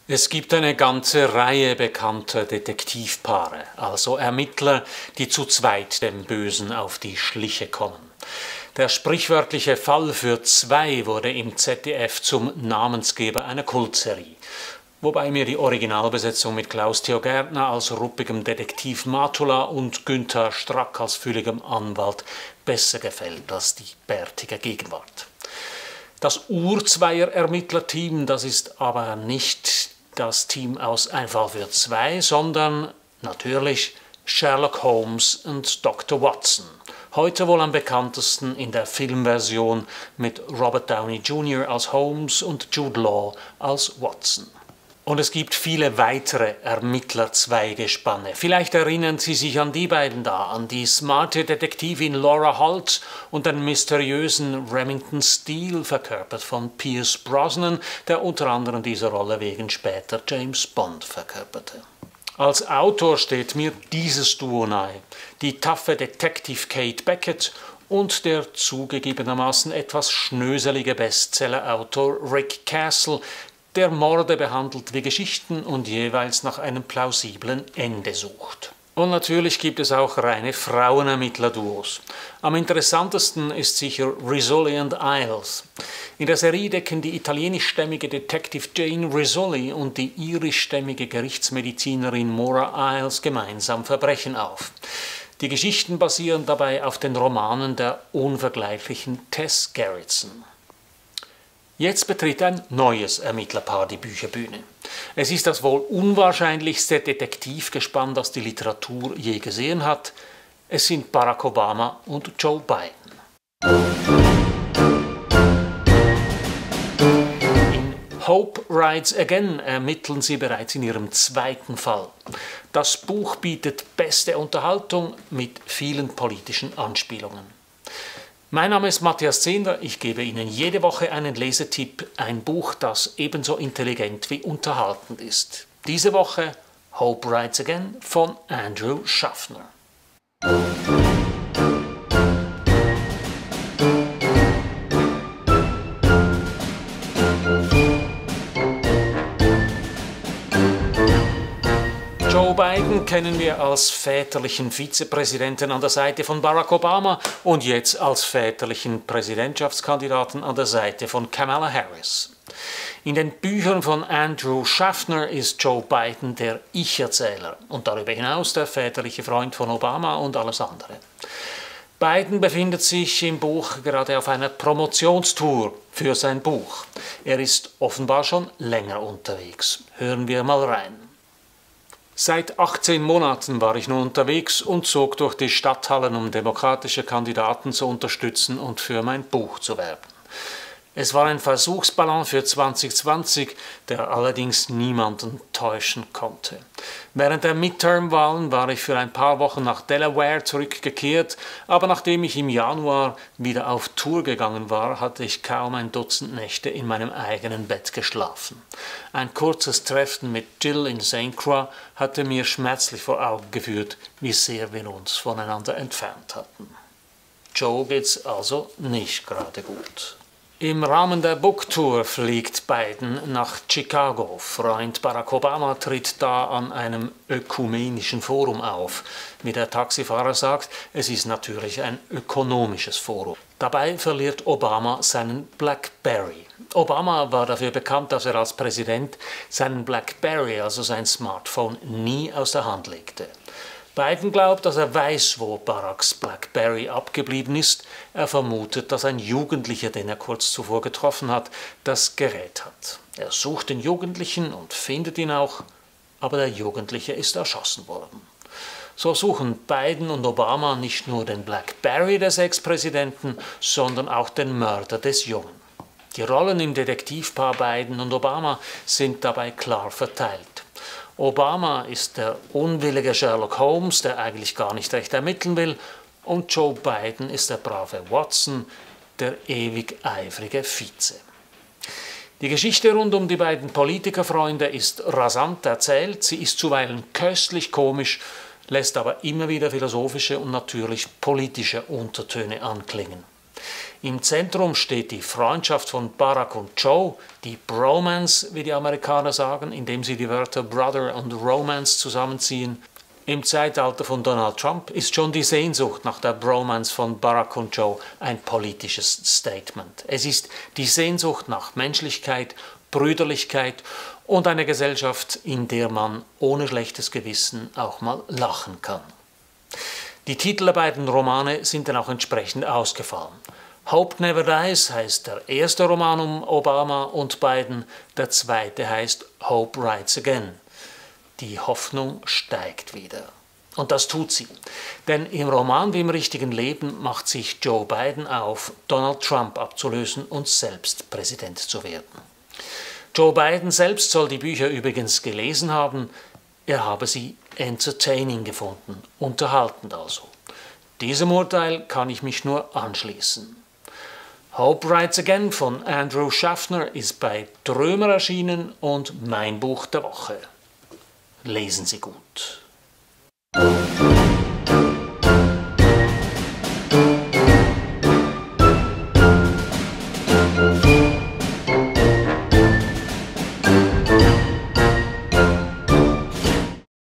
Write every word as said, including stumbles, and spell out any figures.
Es gibt eine ganze Reihe bekannter Detektivpaare, also Ermittler, die zu zweit dem Bösen auf die Schliche kommen. Der sprichwörtliche Fall für zwei wurde im Z D F zum Namensgeber einer Kultserie, wobei mir die Originalbesetzung mit Klaus-Theo Gärtner als ruppigem Detektiv Matula und Günther Strack als fülligem Anwalt besser gefällt als die bärtige Gegenwart. Das Ur-Zweier-Ermittlerteam, das ist aber nicht das Team aus Ein Fall für zwei, sondern natürlich Sherlock Holmes und Doktor Watson. Heute wohl am bekanntesten in der Filmversion mit Robert Downey Junior als Holmes und Jude Law als Watson. Und es gibt viele weitere Ermittler-Zweigespanne. Vielleicht erinnern Sie sich an die beiden da, an die smarte Detektivin Laura Holt und den mysteriösen Remington Steele, verkörpert von Pierce Brosnan, der unter anderem diese Rolle wegen später James Bond verkörperte. Als Autor steht mir dieses Duo nahe, die taffe Detective Kate Beckett und der zugegebenermaßen etwas schnöselige Bestsellerautor Rick Castle, der Morde behandelt wie Geschichten und jeweils nach einem plausiblen Ende sucht. Und natürlich gibt es auch reine Frauenermittler-Duos. Am interessantesten ist sicher Rizzoli and Isles. In der Serie decken die italienischstämmige Detective Jane Rizzoli und die irischstämmige Gerichtsmedizinerin Maura Isles gemeinsam Verbrechen auf. Die Geschichten basieren dabei auf den Romanen der unvergleichlichen Tess Gerritsen. Jetzt betritt ein neues Ermittlerpaar die Bücherbühne. Es ist das wohl unwahrscheinlichste Detektivgespann, das die Literatur je gesehen hat. Es sind Barack Obama und Joe Biden. In Hope Rides Again ermitteln sie bereits in ihrem zweiten Fall. Das Buch bietet beste Unterhaltung mit vielen politischen Anspielungen. Mein Name ist Matthias Zehnder, ich gebe Ihnen jede Woche einen Lesetipp, ein Buch, das ebenso intelligent wie unterhaltend ist. Diese Woche Hope Rides Again von Andrew Schaffner. Joe Biden kennen wir als väterlichen Vizepräsidenten an der Seite von Barack Obama und jetzt als väterlichen Präsidentschaftskandidaten an der Seite von Kamala Harris. In den Büchern von Andrew Schaffner ist Joe Biden der Ich-Erzähler und darüber hinaus der väterliche Freund von Obama und alles andere. Biden befindet sich im Buch gerade auf einer Promotionstour für sein Buch. Er ist offenbar schon länger unterwegs. Hören wir mal rein. Seit achtzehn Monaten war ich nun unterwegs und zog durch die Stadthallen, um demokratische Kandidaten zu unterstützen und für mein Buch zu werben. Es war ein Versuchsballon für zwanzig zwanzig, der allerdings niemanden täuschen konnte. Während der Midterm-Wahlen war ich für ein paar Wochen nach Delaware zurückgekehrt, aber nachdem ich im Januar wieder auf Tour gegangen war, hatte ich kaum ein Dutzend Nächte in meinem eigenen Bett geschlafen. Ein kurzes Treffen mit Jill in Saint Croix hatte mir schmerzlich vor Augen geführt, wie sehr wir uns voneinander entfernt hatten. Joe geht's also nicht gerade gut. Im Rahmen der Booktour fliegt Biden nach Chicago. Freund Barack Obama tritt da an einem ökumenischen Forum auf. Wie der Taxifahrer sagt, es ist natürlich ein ökonomisches Forum. Dabei verliert Obama seinen BlackBerry. Obama war dafür bekannt, dass er als Präsident seinen BlackBerry, also sein Smartphone, nie aus der Hand legte. Biden glaubt, dass er weiß, wo Baracks BlackBerry abgeblieben ist. Er vermutet, dass ein Jugendlicher, den er kurz zuvor getroffen hat, das Gerät hat. Er sucht den Jugendlichen und findet ihn auch, aber der Jugendliche ist erschossen worden. So suchen Biden und Obama nicht nur den BlackBerry des Ex-Präsidenten, sondern auch den Mörder des Jungen. Die Rollen im Detektivpaar Biden und Obama sind dabei klar verteilt. Obama ist der unwillige Sherlock Holmes, der eigentlich gar nicht recht ermitteln will, und Joe Biden ist der brave Watson, der ewig eifrige Vize. Die Geschichte rund um die beiden Politikerfreunde ist rasant erzählt, sie ist zuweilen köstlich komisch, lässt aber immer wieder philosophische und natürlich politische Untertöne anklingen. Im Zentrum steht die Freundschaft von Barack und Joe, die Bromance, wie die Amerikaner sagen, indem sie die Wörter Brother und Romance zusammenziehen. Im Zeitalter von Donald Trump ist schon die Sehnsucht nach der Bromance von Barack und Joe ein politisches Statement. Es ist die Sehnsucht nach Menschlichkeit, Brüderlichkeit und einer Gesellschaft, in der man ohne schlechtes Gewissen auch mal lachen kann. Die Titel der beiden Romane sind dann auch entsprechend ausgefallen. Hope Never Dies heißt der erste Roman um Obama und Biden, der zweite heißt Hope Rides Again. Die Hoffnung steigt wieder. Und das tut sie. Denn im Roman wie im richtigen Leben macht sich Joe Biden auf, Donald Trump abzulösen und selbst Präsident zu werden. Joe Biden selbst soll die Bücher übrigens gelesen haben. Er habe sie entertaining gefunden, unterhaltend also. Diesem Urteil kann ich mich nur anschließen. Hope Rides Again von Andrew Schaffner ist bei Trömer erschienen und mein Buch der Woche. Lesen Sie gut.